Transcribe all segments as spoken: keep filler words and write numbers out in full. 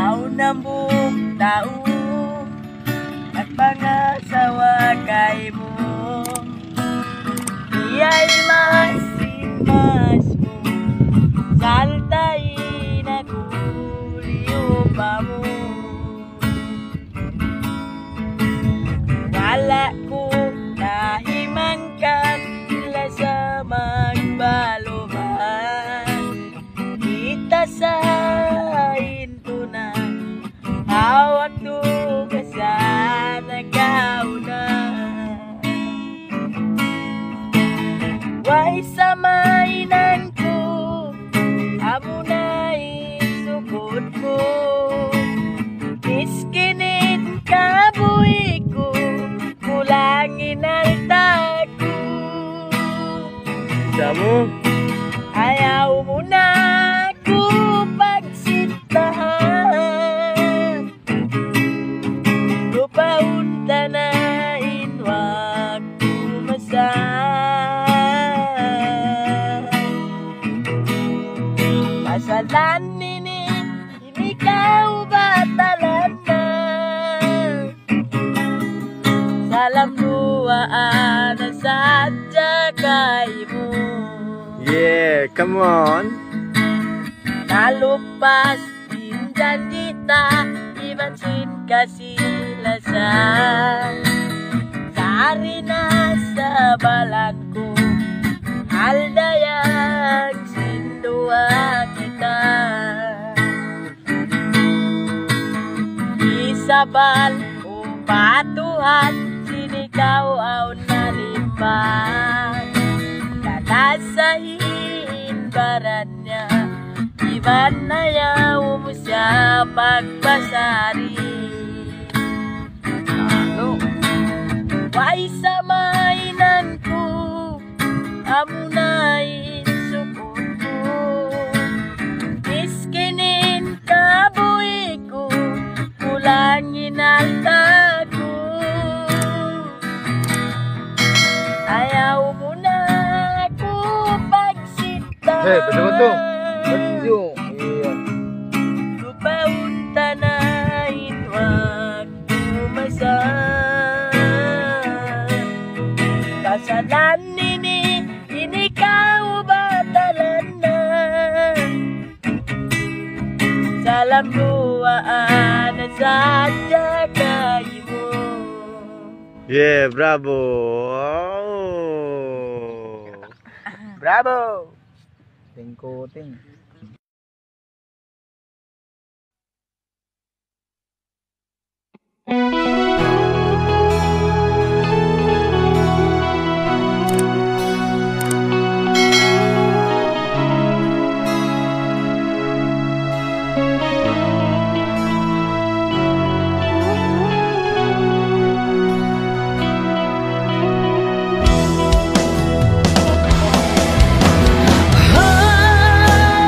nambung taong at pangasawa kay mo. Iya'y masimas mo, saltay na kuliyo pa mo. Wala ko nahimangkan sila sa magbaluman. Kita sa hinto na hawak to ka sa nagkauna. Way sa mainan ko, amo na isukod mo. Miskinit ka buhi ko, kulangin alta ko. Samo? Ayaw mo na ako pagsintahan. Lupaunta na inwag tumasan. Masalan nini, hindi ka batalan na. Salam duaan na sadya kay mo. Yeah, come on. Nalupas din janita, ibansin kasilasan. Sari na sa balan ko, haldayang sindua kita. Isabal o patuhan, sinikaw aw nalipan. Katasahin baran niya, iban na yaw mo siya pagpasari. Ano? Way sa mainan ko, amo na isukod ko. Miskinin ka buhi ko, kulangin alta ko. Ayaw mo na ako pagsintahan. Hey, betul betul. Betul. Iya. Lupaunta na inwag tumasan. Kasalan nini, ini kau batalan na. Salam duaan na sadya kay mo. Yeah, bravo. Bravo! Tingko ting. Ah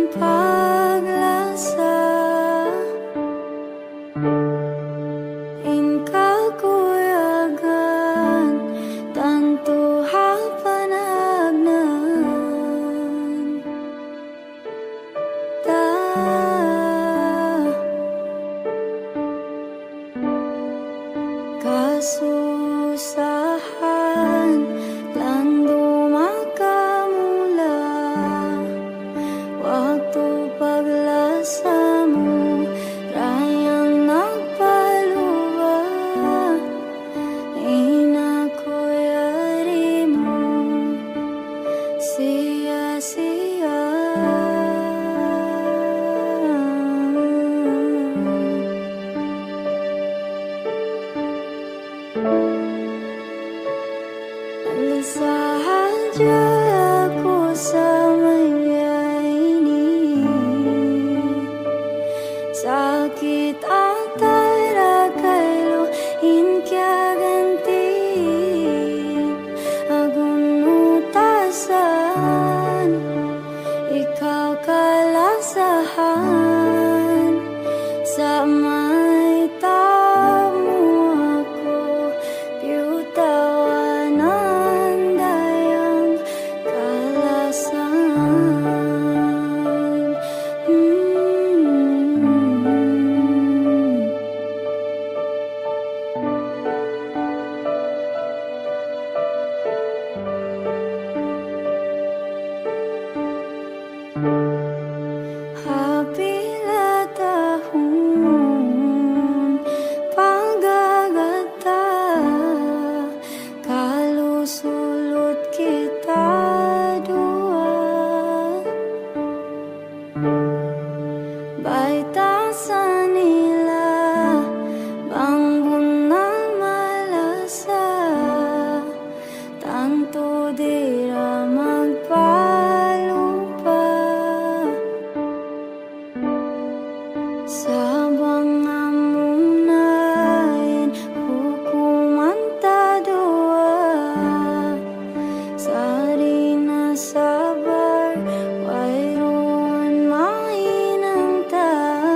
paglasa inkakuyagan tanto hapanagnan ta kasusahan lando makamula waktu paglasa mo rayang nagpaluwa inakuyari mo siya-siya sahaja aku sama ini sakit antara kailo inkya ganti agun utasan ikaw kalasahan sa may tamo ako piutawanan dayang kalasan hmm. Hapila tahun paggagata kalusulot kita dua baitasan nila bangun na malasa tanto dira magpalupa sabang amunain hukuman tadua sari na sabar wayron mainang ta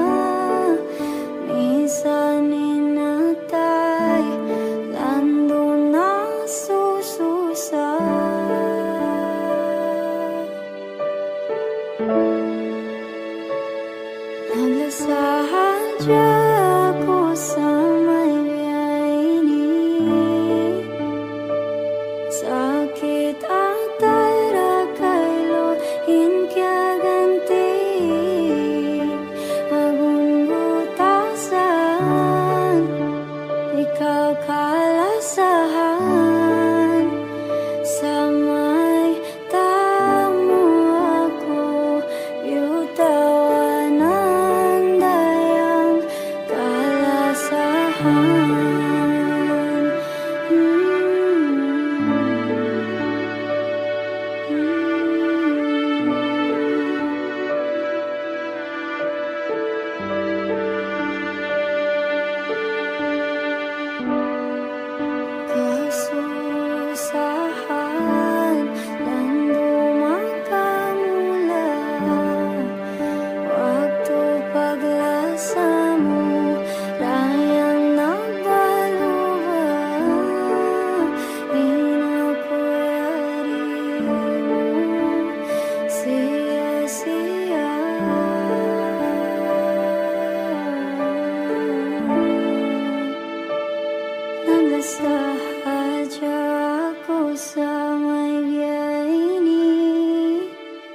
misanin natay lando na sususa naglasahaja ako sa may ini sakit antara kailo inkya ganti agun butasan ikaw kalasahan sa may tamo ako piutawanan dayang kalasahan hmm. Kasusahan lando makamula waktu paglasa mo rayang nagbaluwa inakuyari mo siya-siya naglasahaja ako sa may ini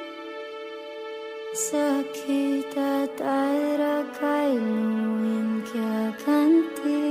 sakit at aira kailuin kya ganti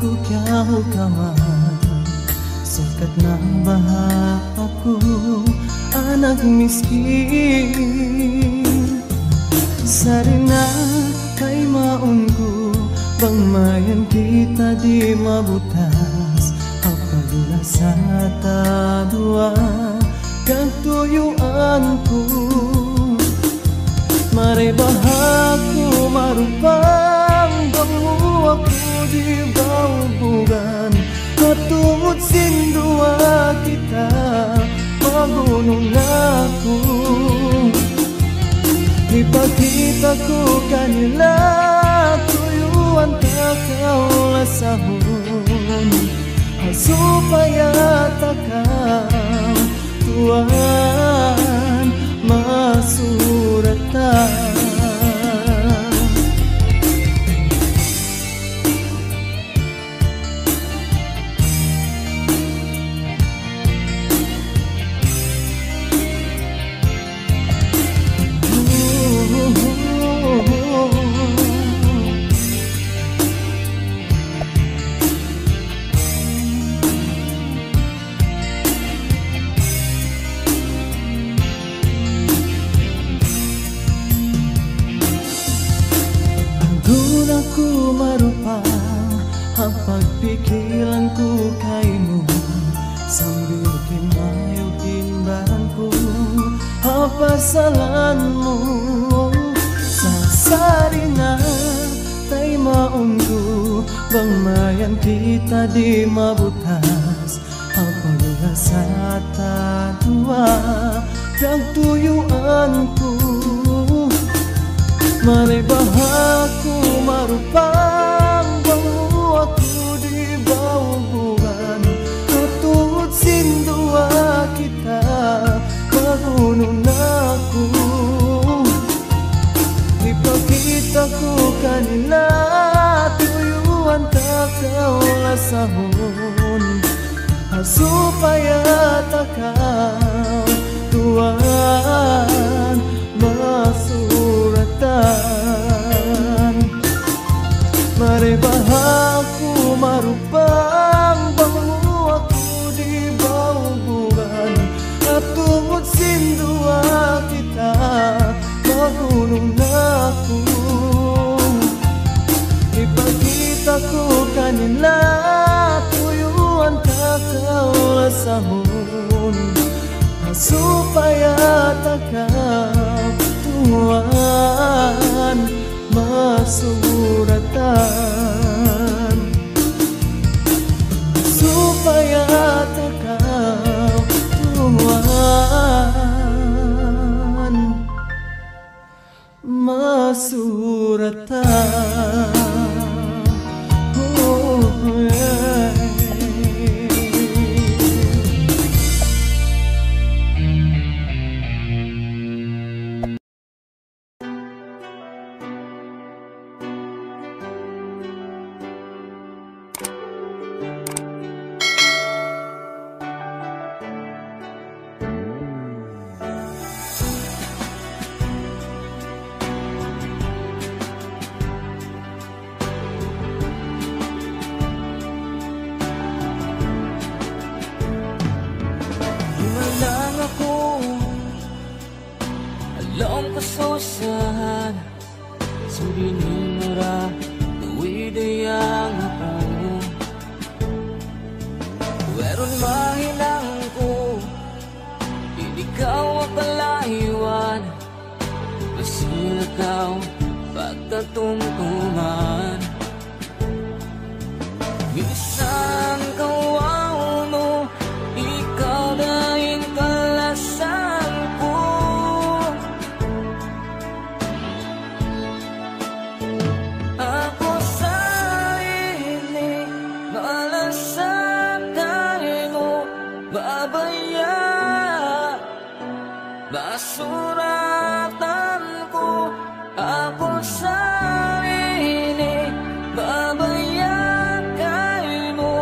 ku kau kawan, sukat nambah aku anak miskin. Sarina kay maunku bang mayan kita di mabutas, apabila sa dua kang tuyuanku. Mari bahaku marupang bangu aku di baubugan, katungod sindua kita magunong aku. Ipakita ko kanila tuyuan takaw lasahon, supaya takaw tuan masuratan. Aku marupa ang pagpikilan ko kaymo, sambil kimayo kinbaran ko hapasalan mo. Sasari na tay maon ko bang mayan kita di mabutas, apabila sa dua kang tuyuan ko. Mari bahaku marupang bangu aku di baubugan, katungod sindua kita magunong aku. Ipakita ko kanila tuyuan takaw lasahon, supaya takaw tuan masuratan. Mari bahaku marupang bangu aku di baubugan, katungod sindua kita magunong aku. Ipakita ko kanila tuyuan takaw lasahon, supaya takaw tuan masuratan, supaya takaw tuan masuratan. Oh, yeah. Alam ko sosan Sudini mura Tuwidayang ako Weron mahinang ko Ikaw ang palayuan Pasilakaw Pagtatungtuman Minsan kawaw mo Ikaw dahil kalasan ko Ako sarili Malasakay mo Babaya Basuratan ko Ako sarili Babayagay mo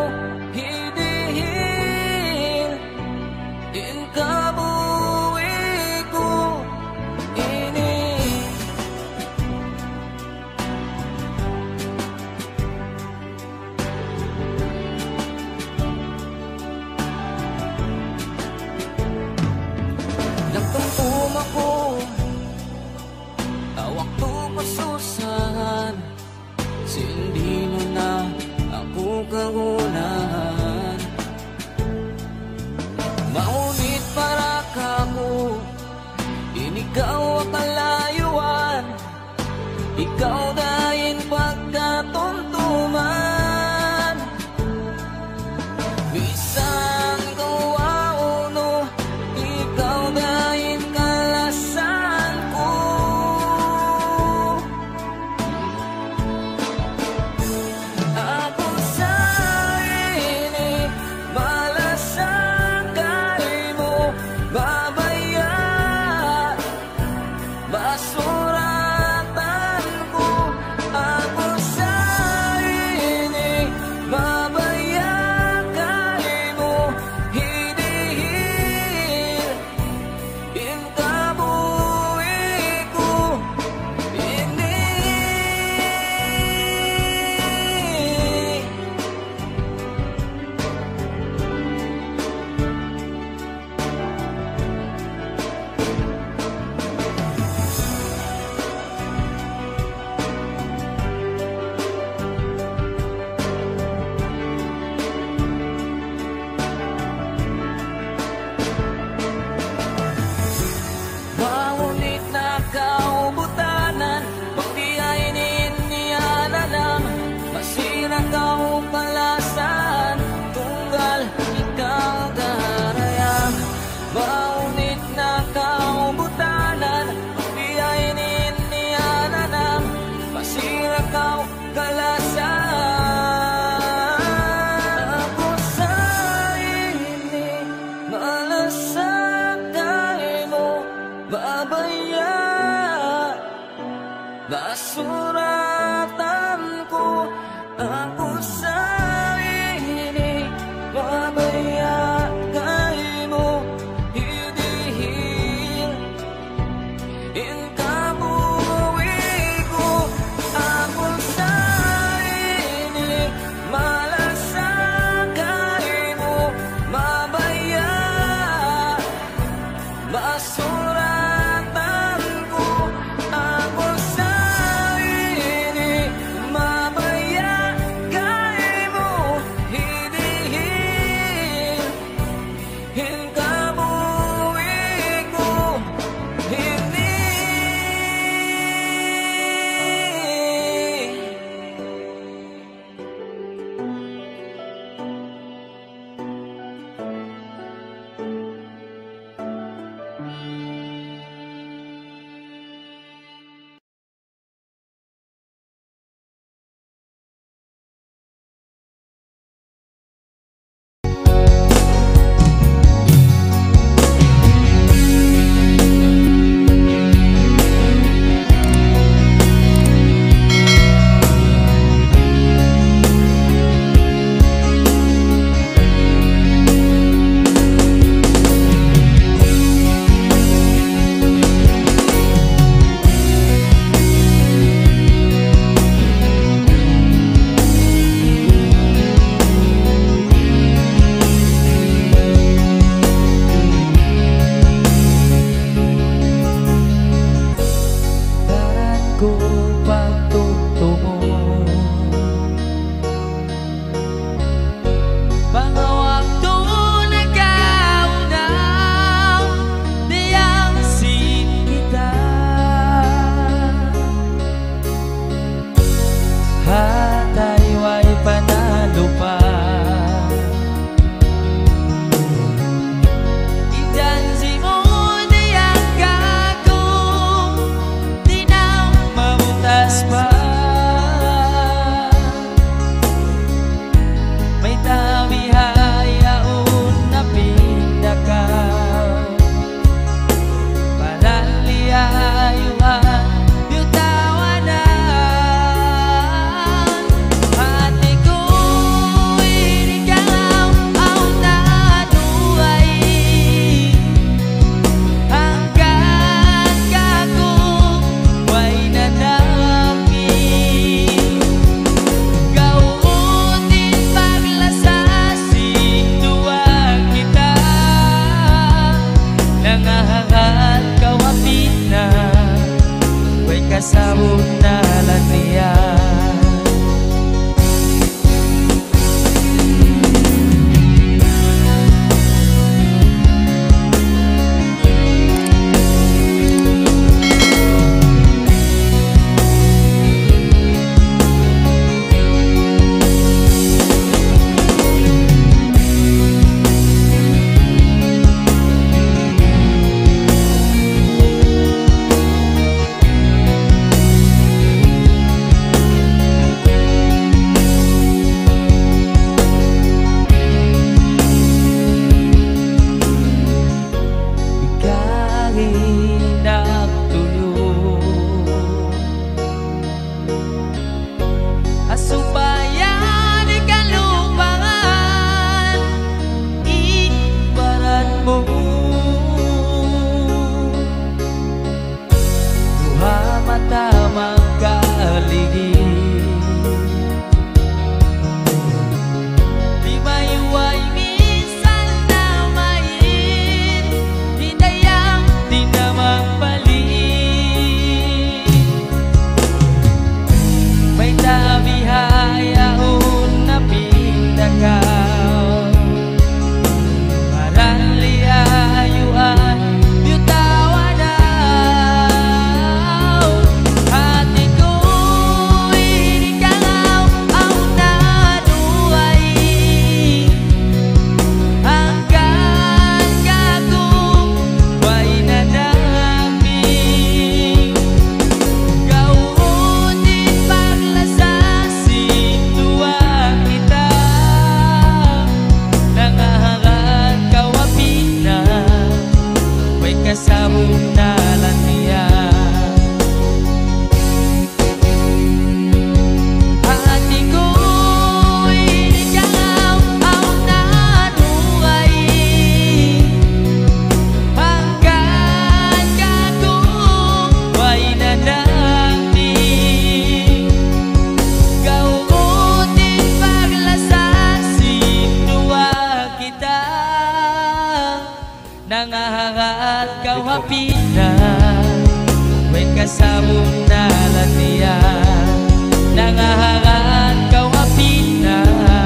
kau hapina, way kasabong na latiya, nangaharan kau hapina,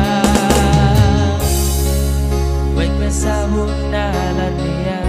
way kasabong na latiya.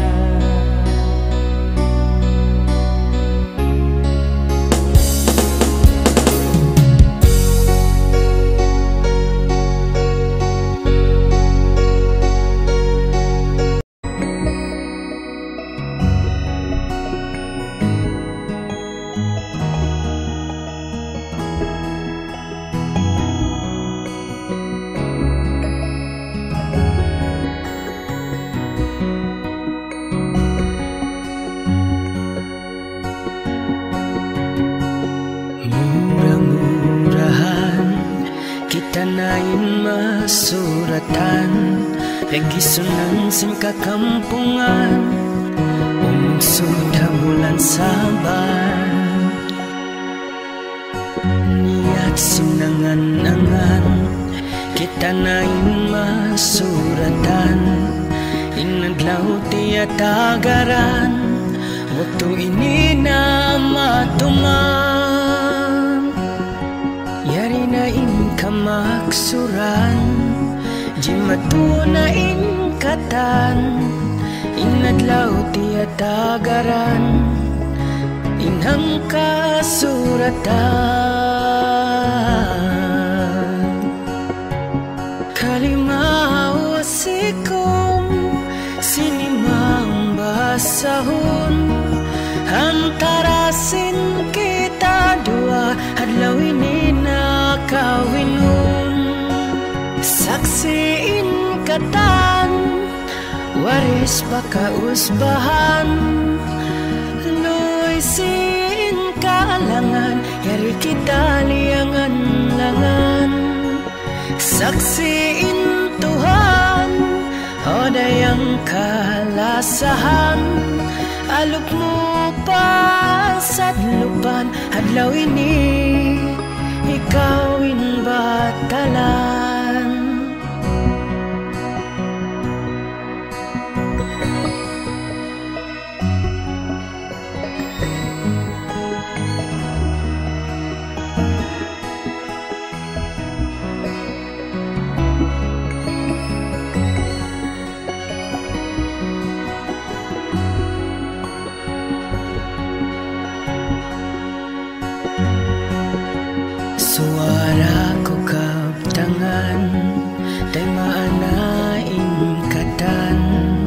Tanain masuratan, pagisunan sin kakampungan, umusuda bulan sabar, niat sinangan-angan, kita nain masuratan, inadlaw tiya tagaran, waktu ini na matuman, yari nain kamaksuran, jimatu nain katan, inadlaw tiya tagaran, inhang kasuratan. Kalimaw sikum sinimang basahon, antarasin kita dua, adlaw ini nakawinun, saksiin katan, waris pakausbahan, luisin kaalangan, yari kita liangan-langan, saksiin Tuhan, odayang kalasahan, aluk mo pa sa lupan, adlaw ini ikawin batalan. Suara ko kaptangan, tay maanain katan,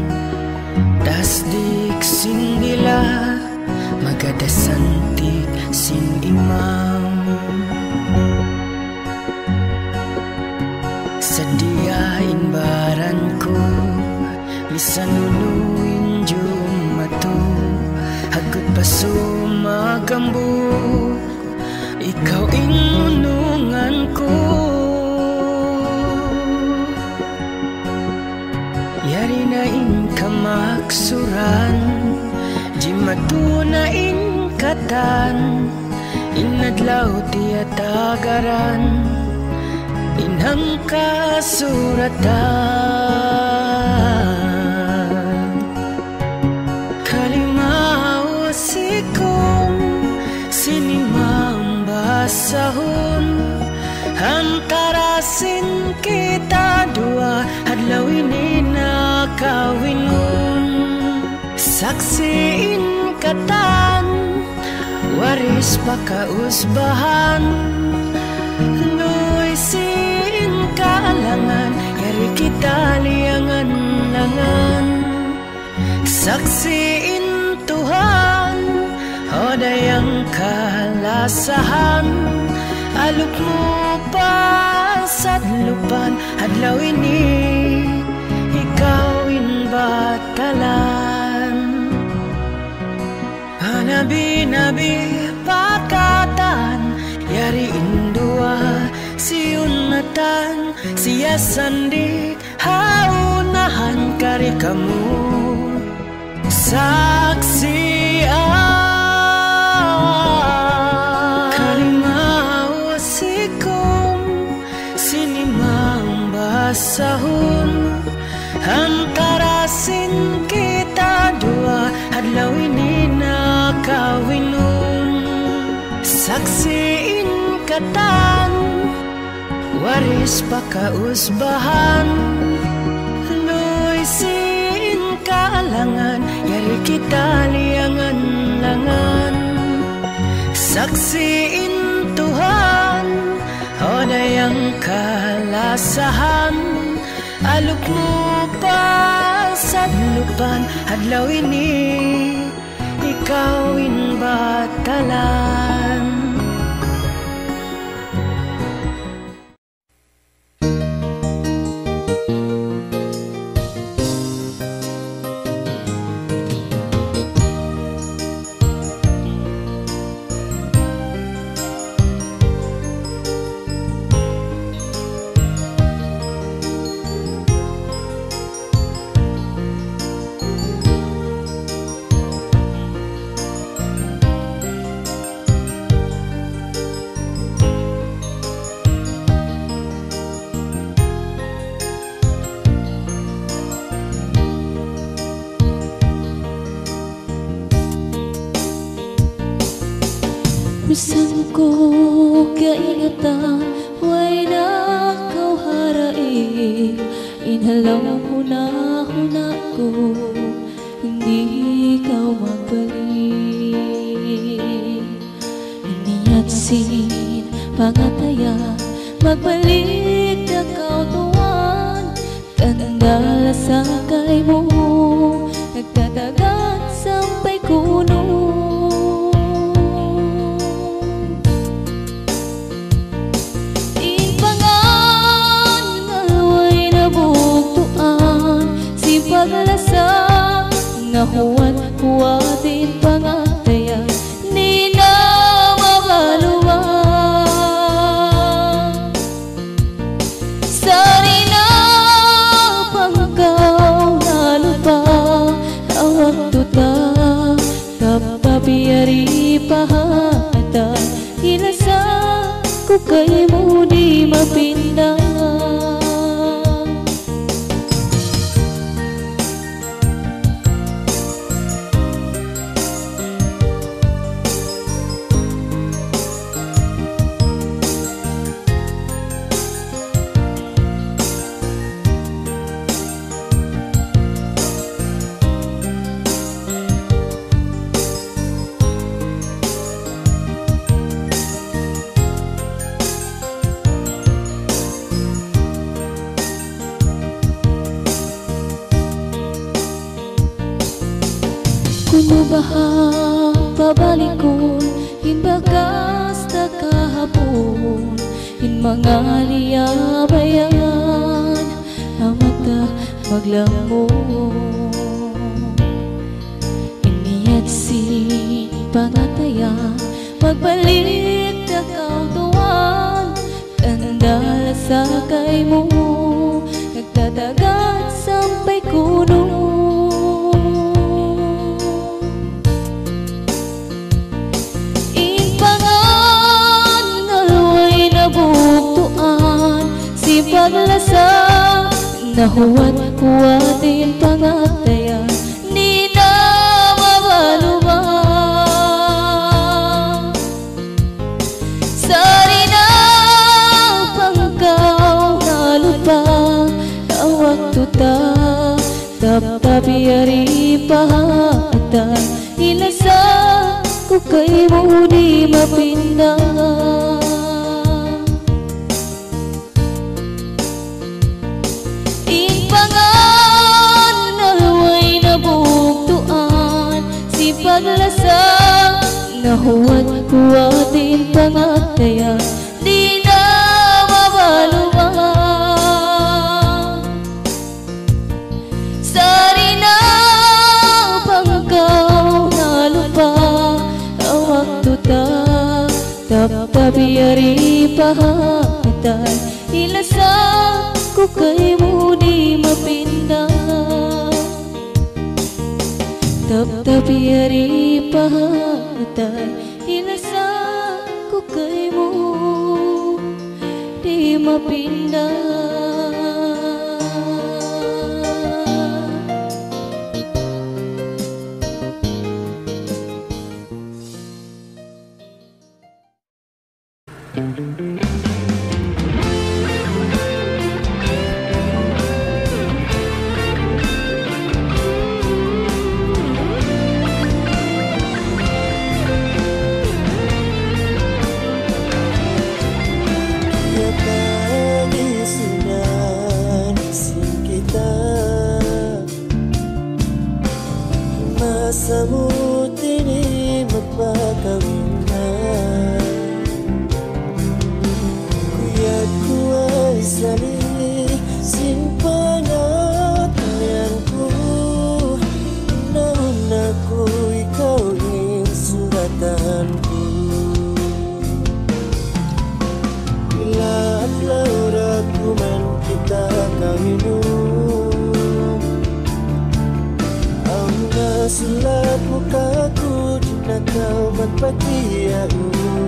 dasdik sindila, magadasantik sin imam, sadiain baran ko, misanunuin jumatu, hagot paso magambu, ikaw inunungan ko, yari nain kamaksuran, jimatu nain katan, inadlaw tiya tagaran, inhang kasuratan. Kalimaw sikum sinimang basahon, antarasin kita dua, adlaw ini nakawinun, saksiin katan, waris pakausbahan, luisin kaalangan, yari kita liangan-langan, saksiin Tuhan, odayang kalasahan, aluk mo pa sa lupan, adlaw ini ikawin batalan. Hanabi-nabi pakatan, yari indua siunatan, siya sandik haunahan kari kamu, saksian. Sahun antarasin kita dua, hadlaw ini nakawinon saksiin katan waris pakausbahan luisin kaalangan yari kita liangan langan saksiin Tuhan oda yang kalasahan aluk mo pa sa lupan hadlaw ini ikawin batalan. Bisan ko kaingatan, way na kau harai. Inhalaw huna-huna ko, hindi kau magbalik. Iniyatsin, pangataya, magbalik na kau tuwan. Tandala sa kay mo, nagtatagan sampai kuno. Paglasa nga huwat-huwatin pangataya ni na mabaluan sari na pangkaw na lupa awag tuta tapapiyari pahata ilasa ko kay mo di mapinda. Kuno bahang pabalikon, hinbagas na kahapon, hin mga liyabayan, amata maglamon. Iniyatsin, pangataya, magbalik na kau tuwan, tandala sa kay mo, nagtatagan sampai kuno. Paglasa na huwat-huwatin pangataya ni na mabaluan sari na pangkaw na lupa tawag tuta tapapiyari pahata ilasa ko kay mo di mapinda. Paglasa na huwat-huwatin pangataya di na mabaluan sari na pangkaw na lupa awag tuta tapapiyari pahatan ilasa ko kay mo di mapinda. Taptapiyari pahatan ilasa ko kay mo di mapinda. Sulat mukaku jika kau berpatiau,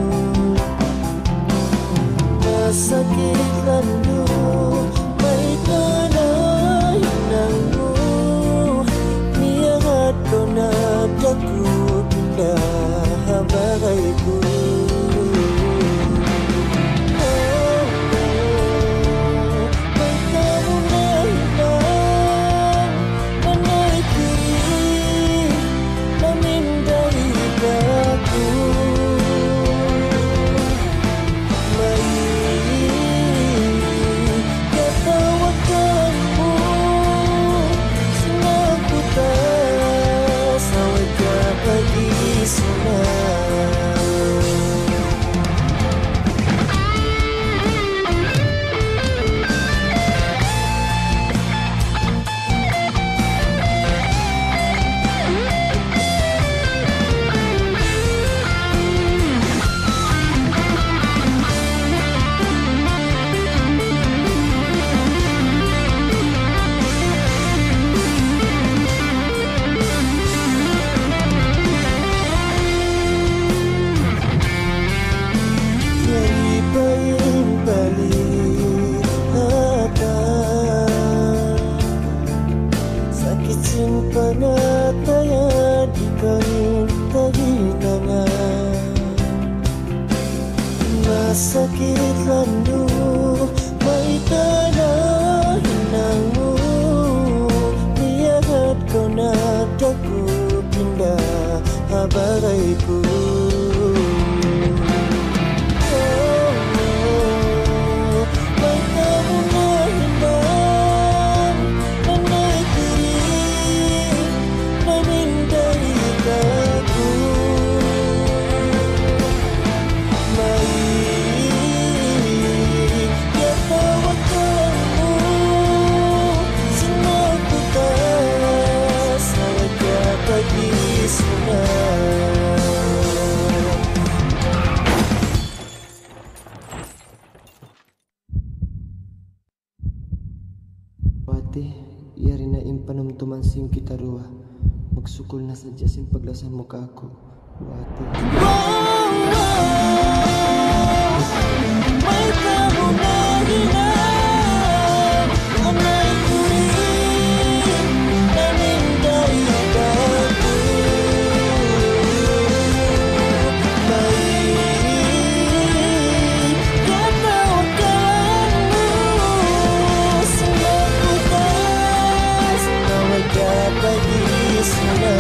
masakit landu may tanay nangmu, niyahat ko na daku pindah bagayku. Sakit landu may tanah nangmu, niyahat ko na daku pindah bagayku. Wati, yari na impanumtuman sim kita rua, magsukol na sadya sim paglasan mo ka ako. Wati. May kabunahin na anay kurin naninday daku. May katawagan mo sa nakutas, naway kapagis na.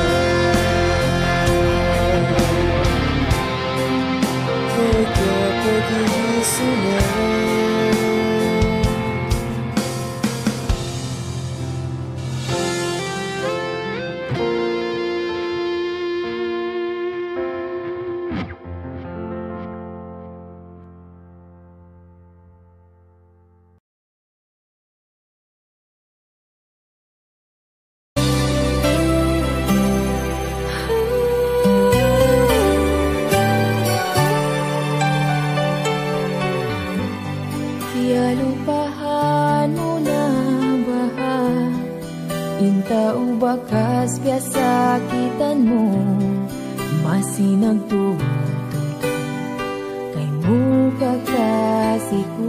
Lupahan mo na ba? Intao bakas biasa kitan mo, masih nagtutugtog kay mo kakasiku.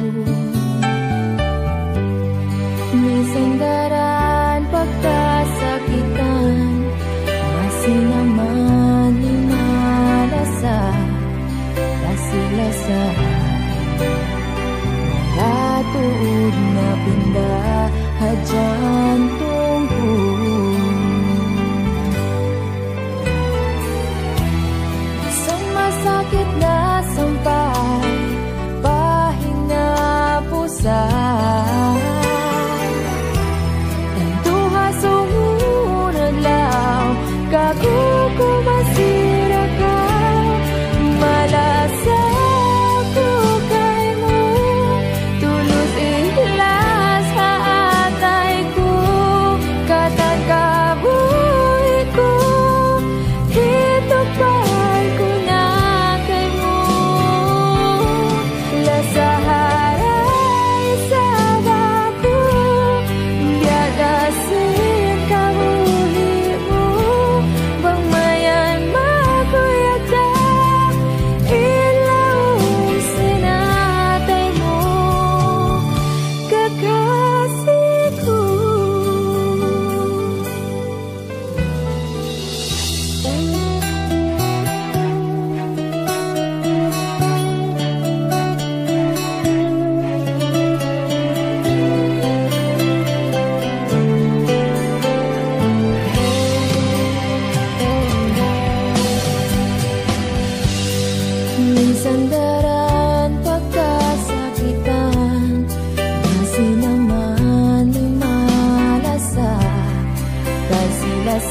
Minsan daran pagkasakitan, masih naman linalasa, lasa-lasa. Tuod na pindah hajan tungku, sumasakit na sampay pahinga pusat, tantuha sumunod law kaguko masira ka, malasa ko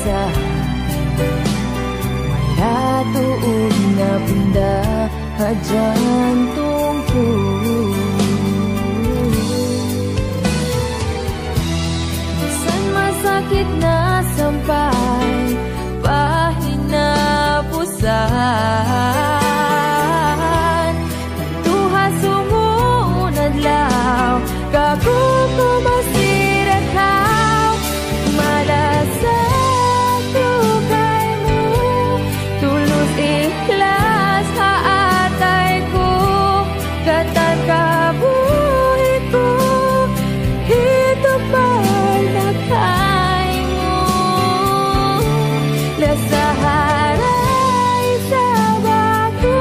usaha wala tuod nga pinda jantungku. Bisan masakit na sampai pahinapusan, Tuha sumunod law kagu ko masirakaw, malasak lukay mo, tulus ikhlas haatay ko, katan kabuhi ko, ito pa'y nakay mo. Lasaharay sa bako,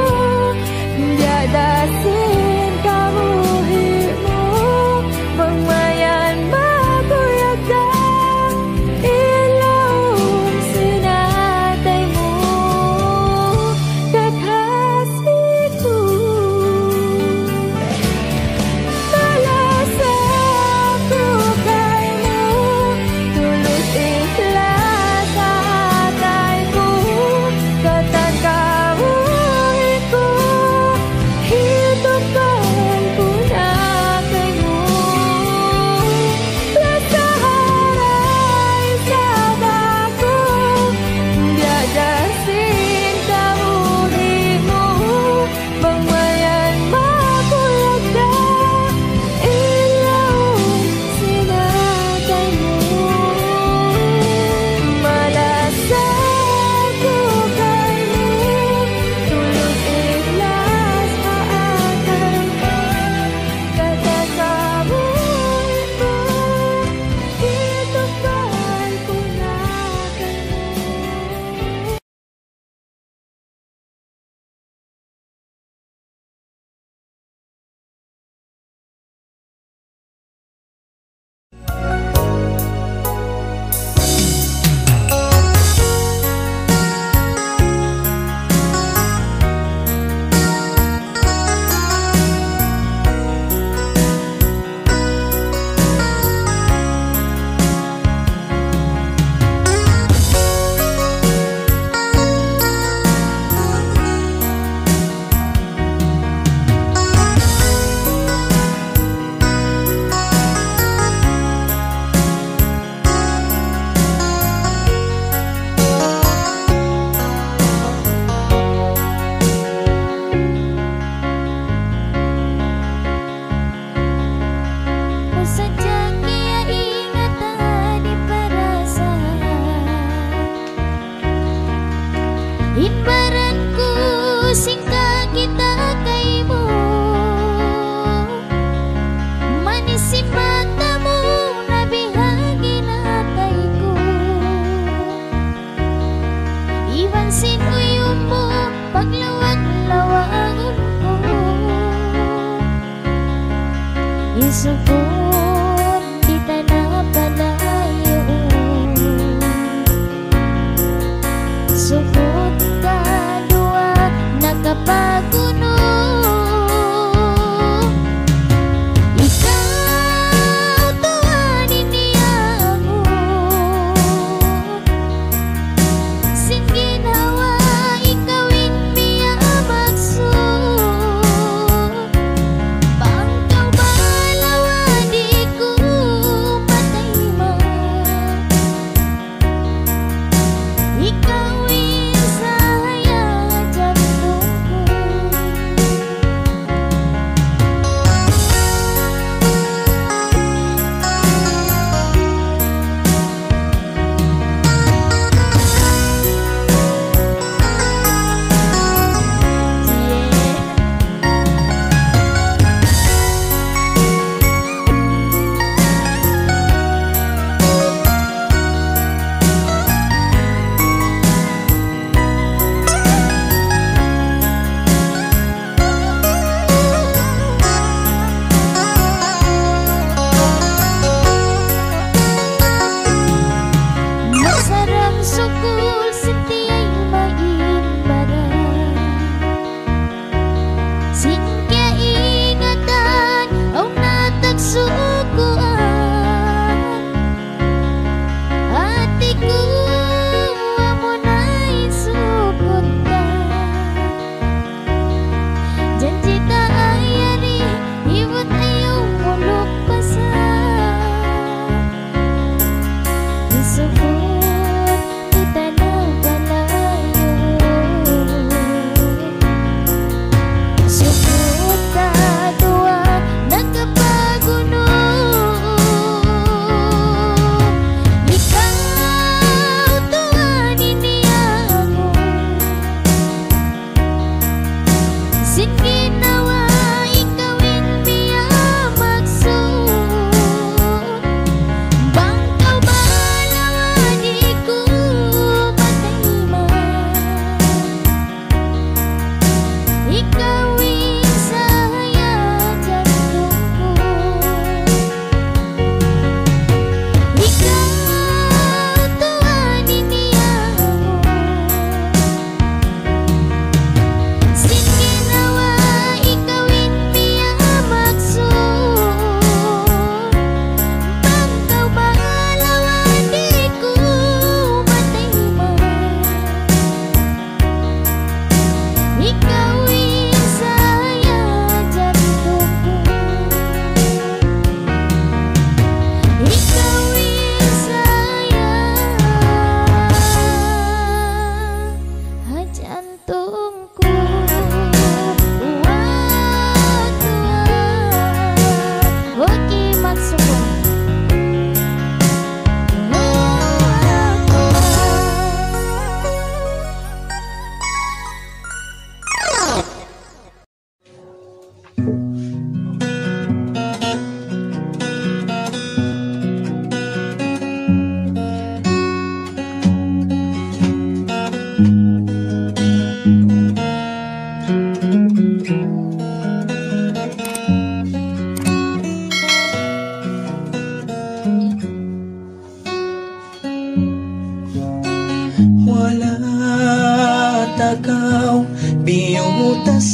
dadasin kabuhi mo, magmayan ba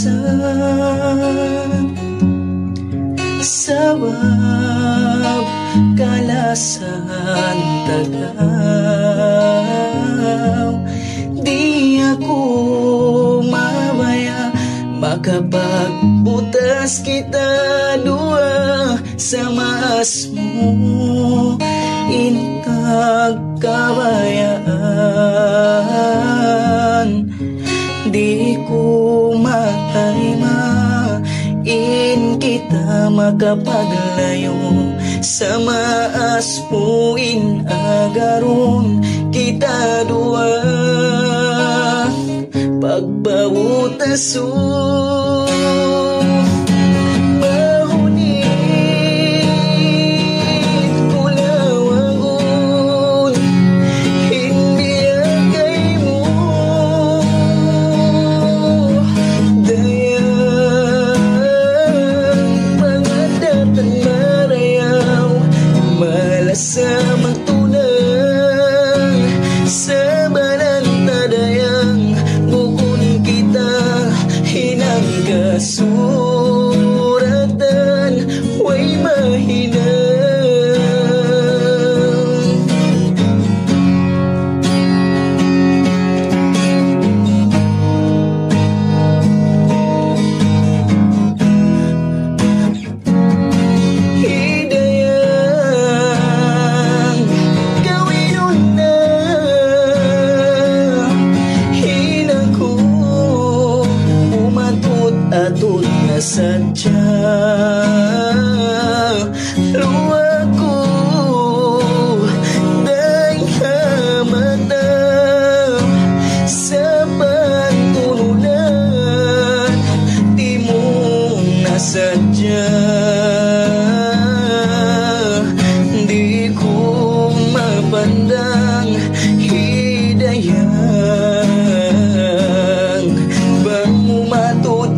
kalasan, sabab kalasan tagaw. Di ako mabaya makapagbutas kita dua sa maas mo intag kabayaan. Di ko maayma in kita makapaglayo sa maas mo in agaron kita dua pagbawutaso. Sa magtunang sa balantadayang bukun kita hinang kasuratan way mahinang. Atut na sadya luwa ko dahil hamata sa pagtulunan di mo nasadya. Di ko mapandang hidayang bang umatut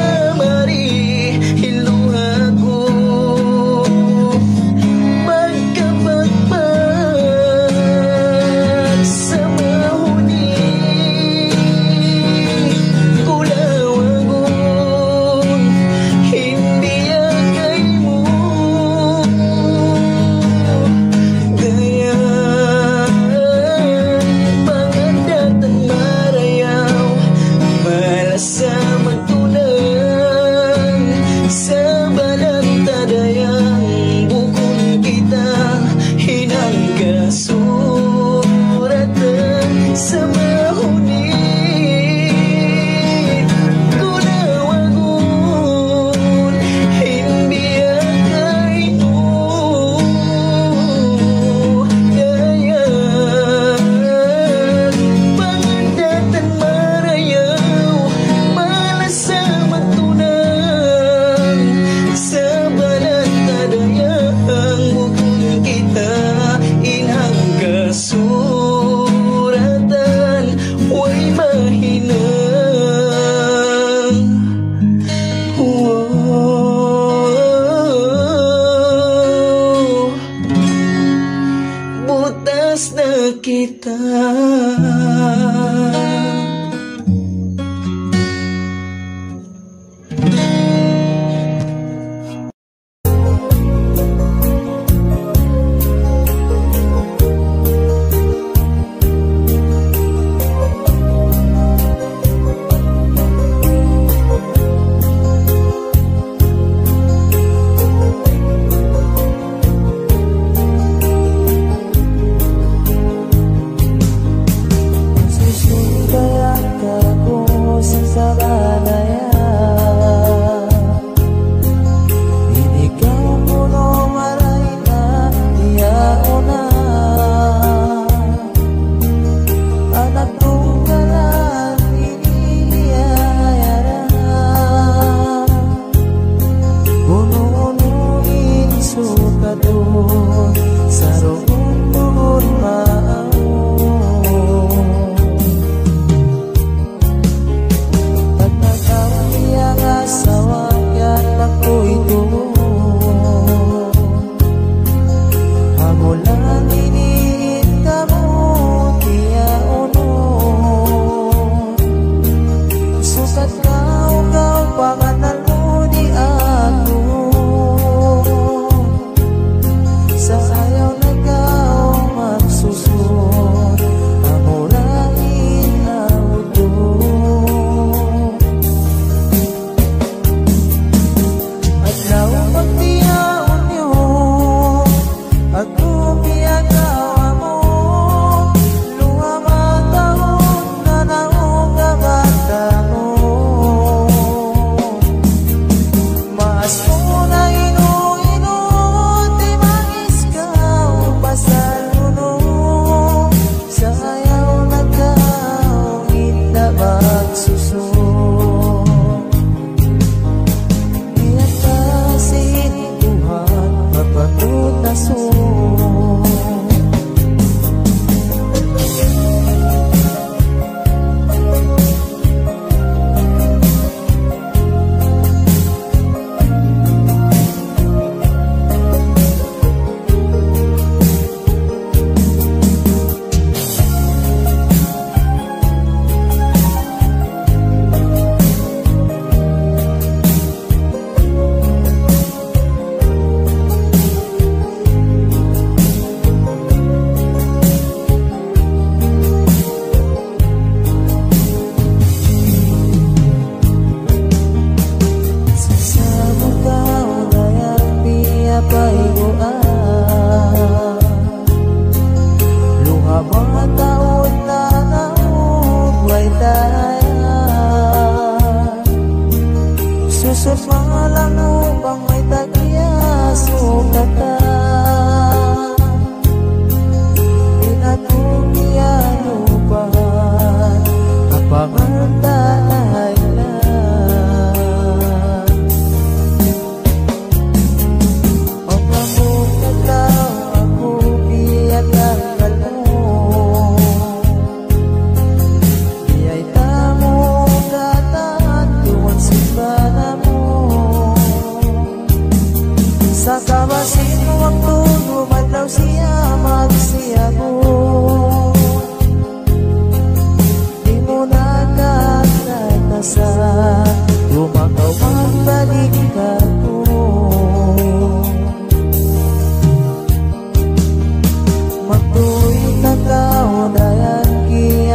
kita. Sukat kau kau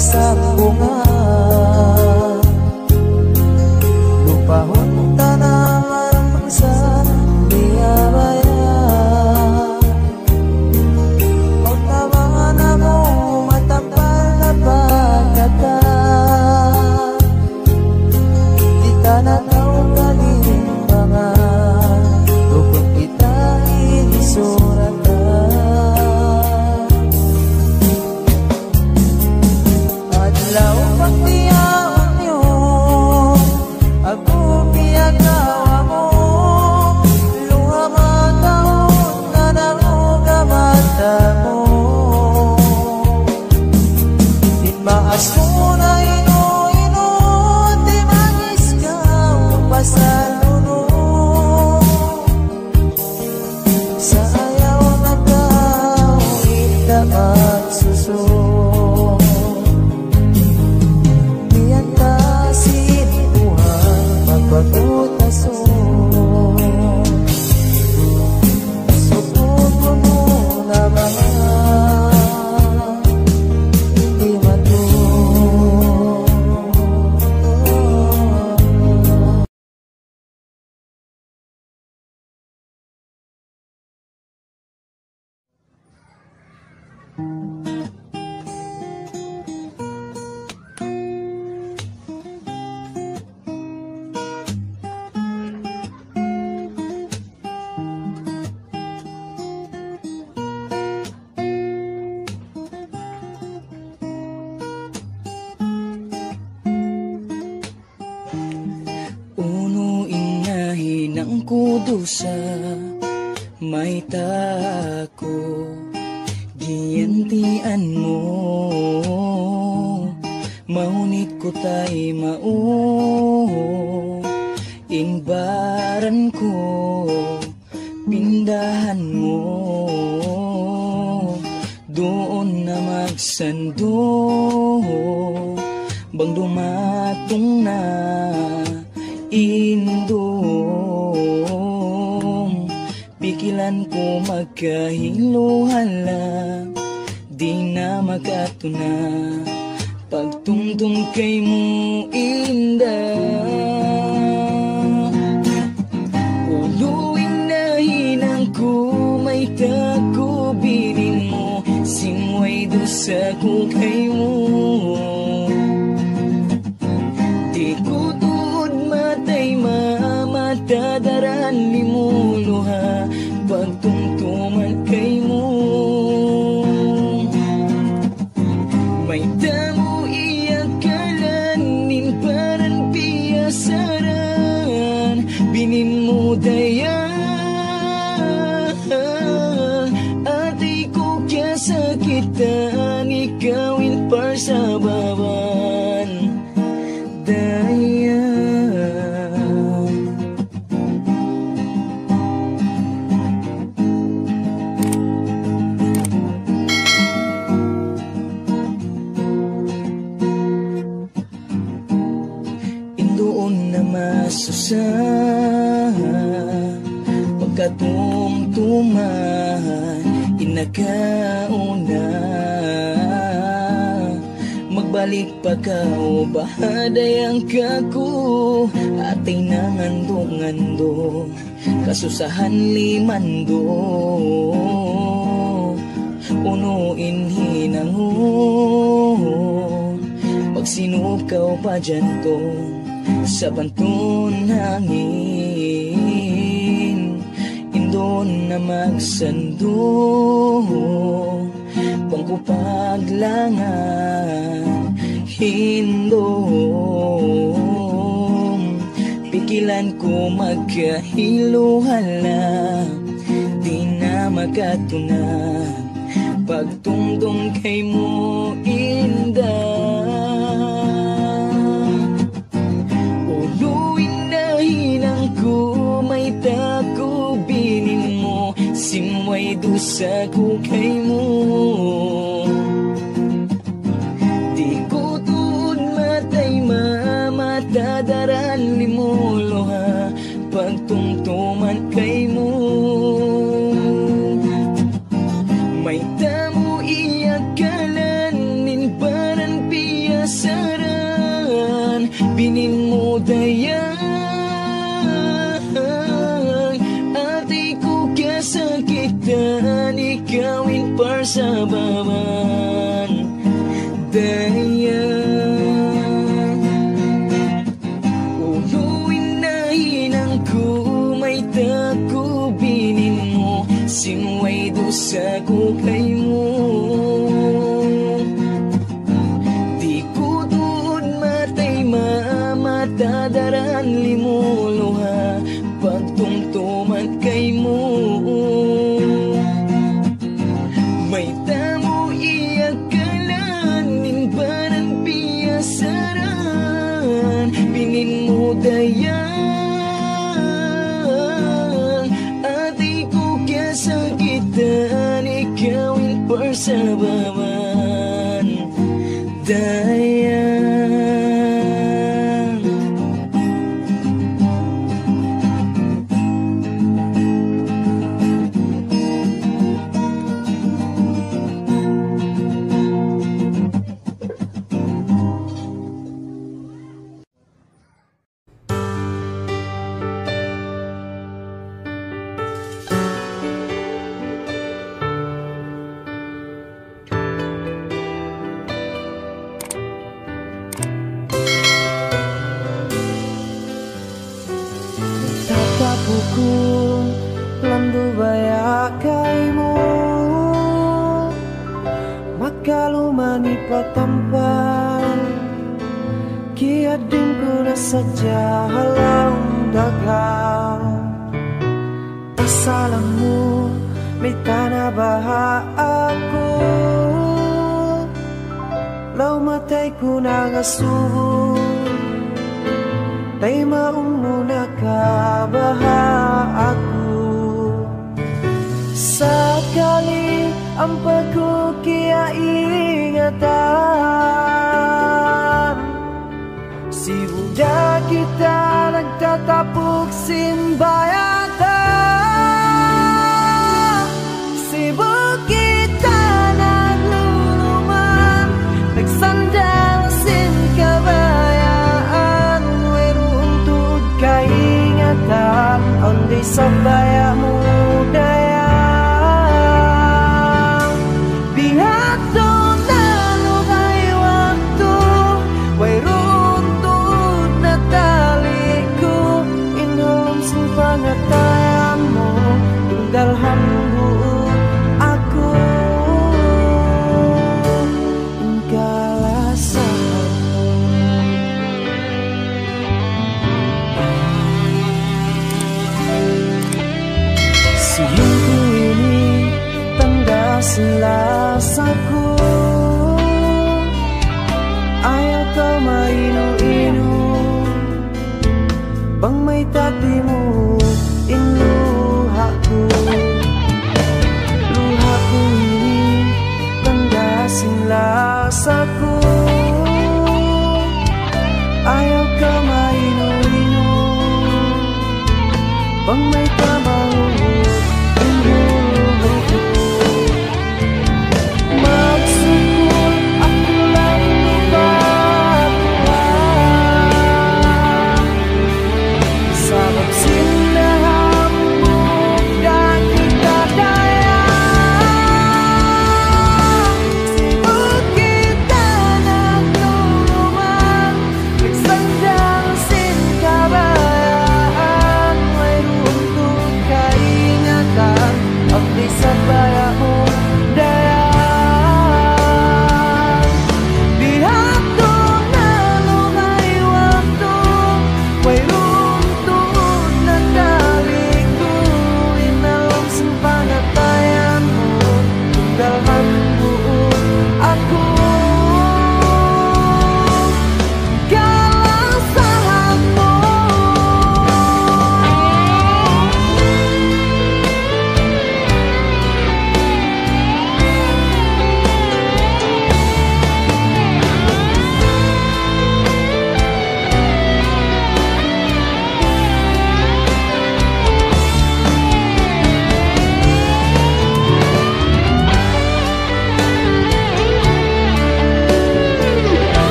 sa bunga. Lupahon tanaman sa biyabaya. Pagtawa na mo matapal na pagkata. Di ka na daw kalimbangan, tukon kita inisuratan. Adlaw pagtiyawan niyo, ako piyagawa mo. Luha matahon na naruga mata mo. Di maas mo na ino-ino, di mangis ka pasaluno. Sa ayaw na tao, ita magsuso. Pagputaso sukot mo na mga hindi mato. Uno inahinang kudusa may tako, giyantian mo. Maunit ko tay mao, inbaran ko, pindahan mo. Doon na magsando, bang dumatong na indong. Pikilan ko magkahiluhala, di na makatuna. Pagtungtong kay mo indah. Uluing na hinang ko, may takubinin mo. Singway dosa ko kay mo. Di ko tuod matay mamatadaran ni mo luha. Pagtungtuman kay mo, may damo iyakalanin parang piyasaran. Binin mo daya, atay ko kya sakitan, ikawin par sa baban daya. Masusa pagkatumtuman inakauna. Magbalik pa ka o bahadayang kako. Atay nangandong-andong kasusahan limando. Unuin hinango pagsinup ka o padyantong sa bantun hangin. Indon na magsando, bangko paglangan hindom. Pikilan ko magkahiluhala, di na makatuna. Pagtungtong kay mo indah. May takubinin mo, simway dusa ko kay mo. Di ko tuod matay mamatadaran ni mo luha. Pagtungtuman kay mo, may tamo iyakalanin parang piya. ikawin persahabatan dayan. Uluin na hinangku may takubinin mo, sinway dosa ko kay mo. Di ko doon matay mamatadaran limuluha pagtungtuman kay mo. May tamo iyakalanin barang piyasaran, pinin mo dayan. Ati ko kaya sakitan, ikawin persahabatan dayan. Tatapuku landu bayakaimu, maka lumani patampan kiadinku na saja halau dagang. Asalamu may tanah baha aku, lau matay ko nagasubo, tay maungo nakabaha ako. Sakali ang pagkukia ingatan, si Buddha kita nagtatapok simbayatan. Sibuk kita nagluluman, nagsandal sin kabayaan, weruntut kaingatan, onday sabayamu dayang. Bihat doon nalukay waktu, weruntut na taliku, inulong sin pangatayan mo, tinggalhan buo aku ingkalasan. Siyungku ini tanda selasaku, ayo kau mainu-inu, bang may tatimu inu haku. Luhaku ini tanda selasaku, ayo kau mainu-inu, bang may tamau inu haku. Maksudku aku lang lupa Tuhan, sabab sindahamu dan kita dayang. Sibuk kita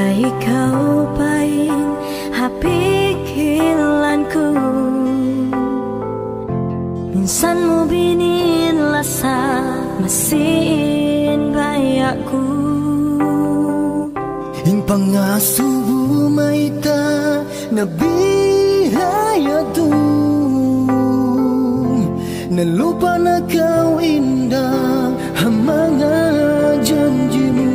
Pai kau pain hapi kilanku Minsanmu binin lasa mesin gayakku In pangasubu maita nabihayatu Nalupa na kau indah mga janjimu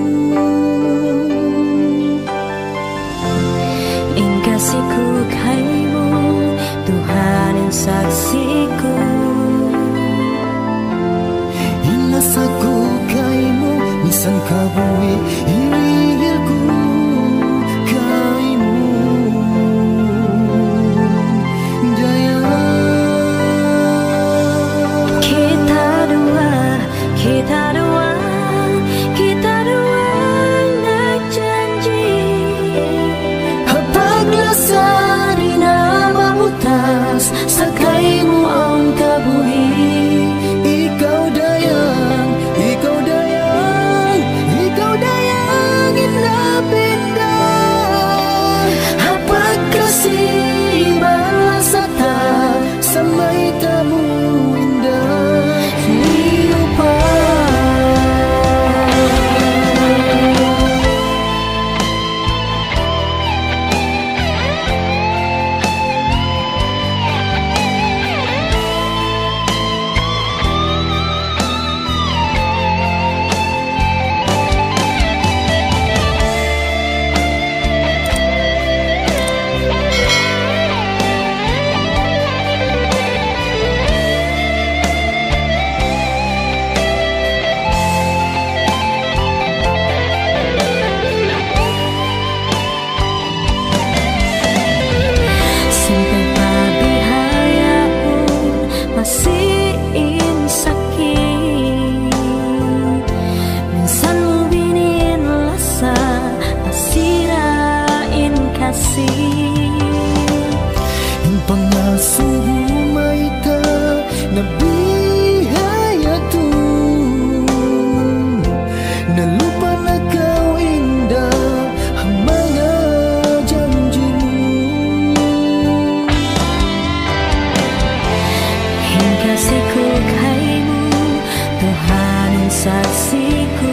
In kasihku kaimu Tuhan yang saksiku In nasaku kaimu Nisan kabui hilirku kaimu Daya Kita dua, kita dua Kita dua nak janji Apabila sari nama utas Sakaimu ang kabuhi Ikaw dayang, ikaw dayang Ikaw dayang inapindah Hapag kasih balasata Sa may tamu indah Niupa Sampai pabihayaku masih insakit Minsanmu binin lasa asirain kasih In pangasubu maita nabihayatu Nalupa na kau indah ang mga janjimu In kasihku kaimu Tuhan yang saksiku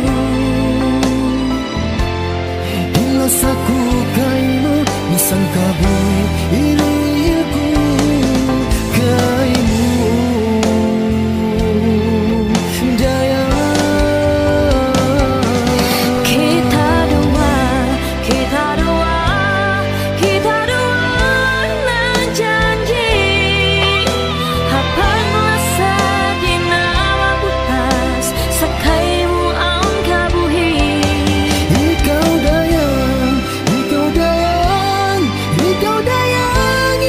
In nasaku kaimu Nisan kabui hilirku kaimu Daya Kita dua, kita dua, kita dua nak janji Hapag masa di nama butas Sakaimu ang kabuhi Ikaw dayang, ikaw dayang Ikaw dayang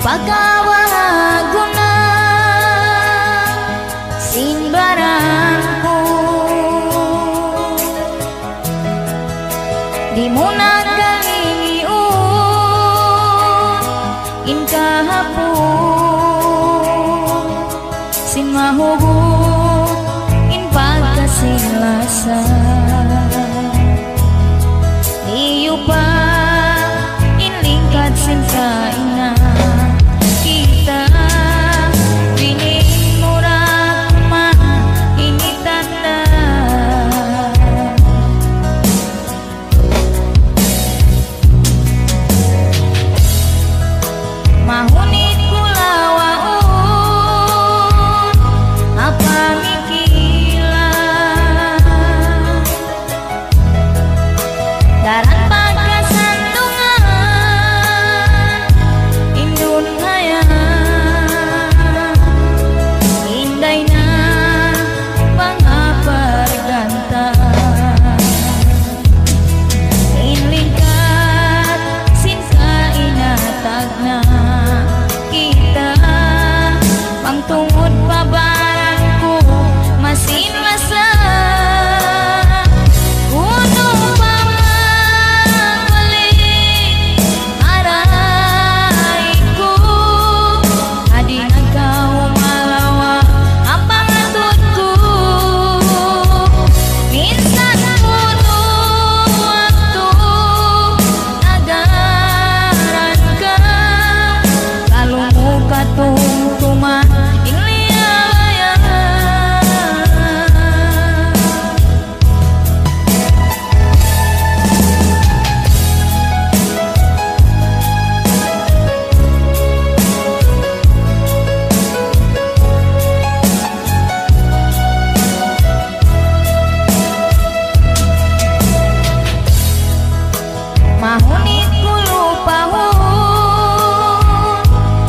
pagkawaguna sinbaranku di mo nagkalingiun inkahapon sin mahugot in pagkasilasa iyo pa inlingkad sin kaina kita pining murag man initanda mahunit kulawaon apa mikila daran pagkasandungan indun hayang inday na pangaparganta inlingkat sin kainatag na kita pangtungod pabaran ko masinlasa kuno pa magbalik aray ko adi nagkaumalawa ang pangatod ko minsan kuno ato nagaran ka kalungo katungtuman ingliyaya mahunit kulupahon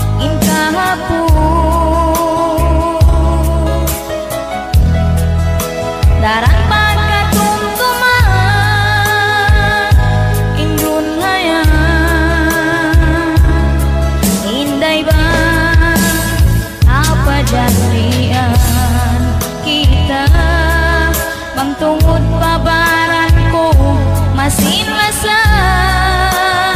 inkahapon daran pagkatungtuman indun hayang inday ba apadalian kita bang tungod pabaran ko masinlasa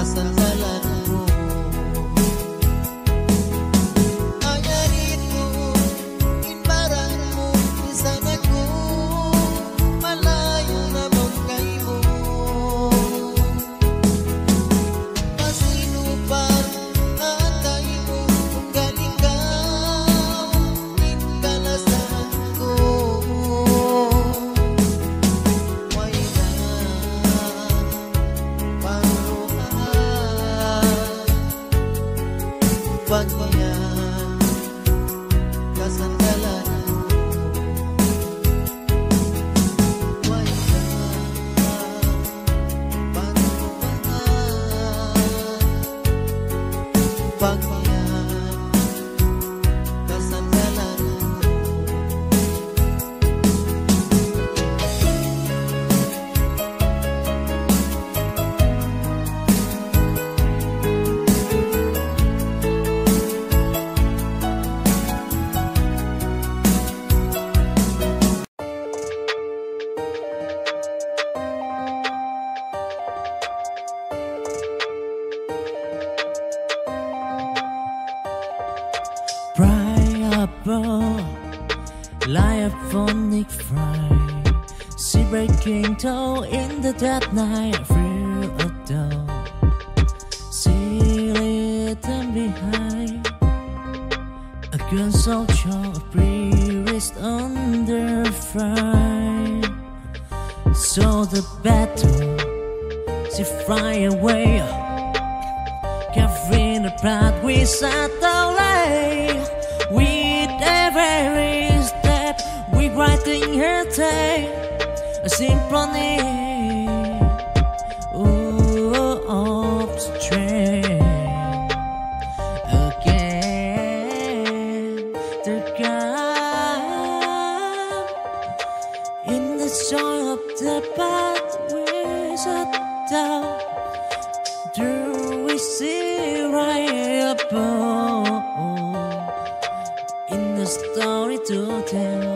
kasandalanmu. Ayariku imbaranmu di sanaku, malayo na bangkaimu. Pasinupan ataymu kung galing ka, inkalasan ko. Way na pagyan kasandalan way na pagyan kasandalan. Lyophonic fry, sea breaking toe in the dead night, through a door, see written behind a gun soldier, a priest under fire. So the battle, she fly away, carrying the pride we sat away. With every step, we writing her tale, a symphony of strength. Again, to come in the joy of the path we sat down. Do we see right above? The story to tell.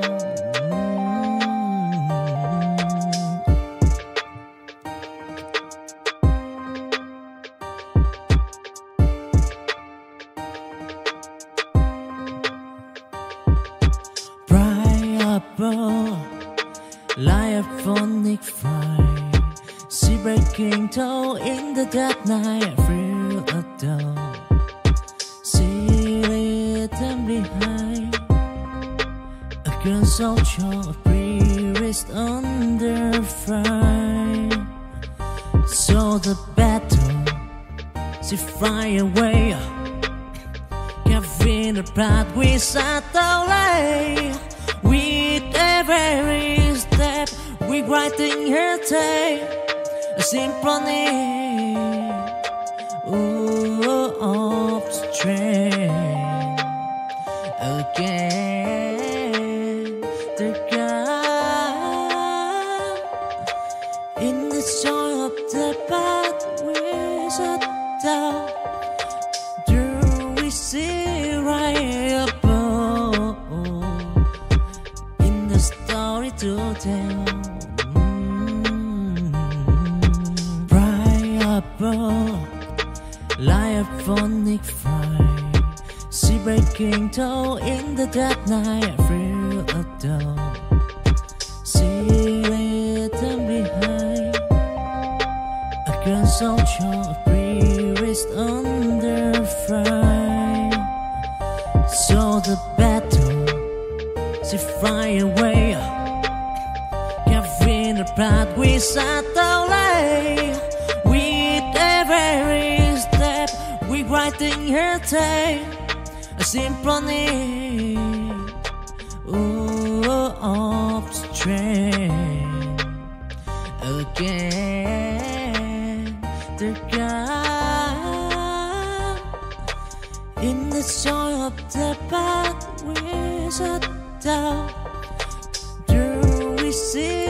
Priable, lyophonic fry, sea breaking toe in the dead night, through a door, see written behind a gun soldier, a priest under fire. So the battle, she fly away, carrying the pride we sat away. With every step, we writing her tale, a symphony of strength. Again, to come in the joy of the path we sat down. Do we see right above in the story to tell? Priable, lyophonic fry, sea breaking toe in the dead night, through a door, see written behind a gun soldier, a priest under fire. So the battle, she fly away, carrying the pride we sat away. With every step, we writing her tale, a symphony of strength. Again, to come in the joy of the path we sat down. Do we see